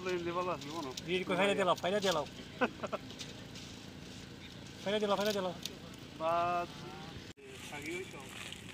वीर को फायदा दिलाओ, फायदा दिलाओ, फायदा दिलाओ, फायदा दिलाओ। बात आगे हुई तो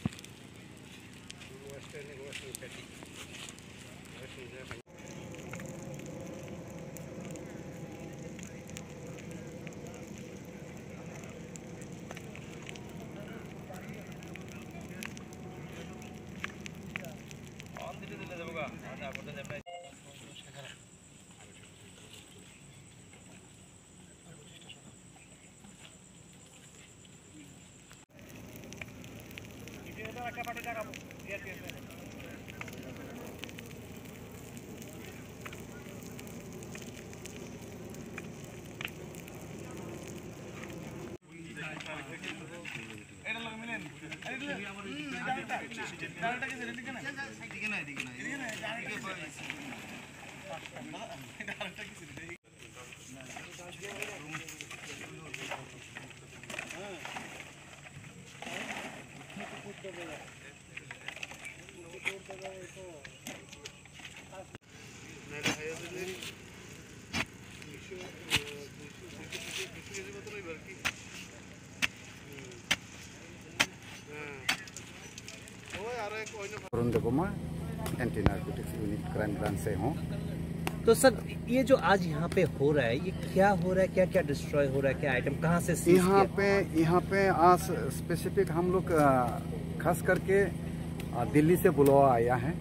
Arun Kumar, anti narcotics unit crime branch से हूँ। तो सर, ये जो आज यहाँ पे हो रहा है, ये क्या हो रहा है, क्या क्या डिस्ट्रॉय हो रहा है, क्या आइटम कहाँ से सीज किया? यहाँ पे आज स्पेसिफिक हम लोग खास करके दिल्ली से बुलावा आया है।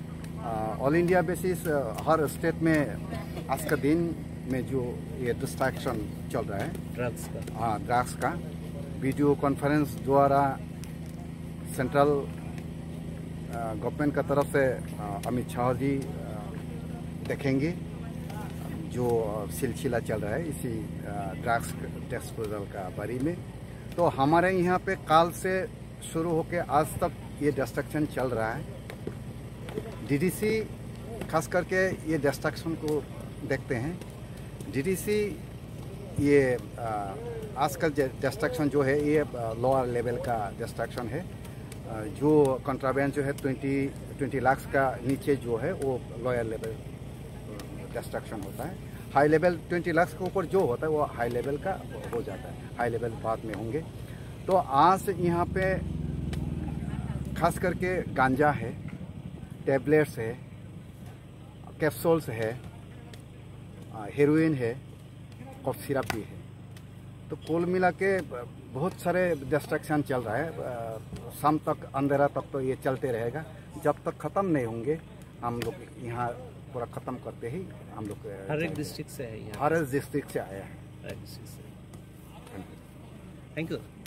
ऑल इंडिया बेसिस हर स्टेट में आज का दिन में जो ये डिस्ट्रैक्शन चल रहा है ड्रग्स का वीडियो कॉन्फ्रेंस द्वारा सेंट्रल गवर्नमेंट का तरफ से अमित शाह जी देखेंगे जो सिलसिला चल रहा है इसी ड्रग्स डिस्पोजल का बारे में। तो हमारे यहाँ पे काल से शुरू होकर आज तक ये डिस्ट्रक्शन चल रहा है। डीडीसी खास करके ये डिस्ट्रक्शन को देखते हैं। डीडीसी ये आज का डिस्ट्रक्शन जो है ये लोअर लेवल का डिस्ट्रक्शन है। जो कंट्राबैंड जो है 20 लाख का नीचे जो है वो लोअर लेवल डिस्ट्रक्शन होता है। हाई लेवल 20 लाख के ऊपर जो होता है वो हाई लेवल का हो जाता है। हाई लेवल बाद में होंगे। तो आज यहाँ पे खास करके गांजा है, टैबलेट्स है, कैप्सूल्स है, हेरोइन है, कफ सिरप भी है। तो कुल मिला के बहुत सारे डिस्ट्रक्शन चल रहा है। शाम तक अंधेरा तक तो ये चलते रहेगा। जब तक ख़त्म नहीं होंगे हम लोग यहाँ पूरा ख़त्म करते ही हम लोग। हर एक डिस्ट्रिक्ट से है, हर एक डिस्ट्रिक्ट से आया है। Thank you.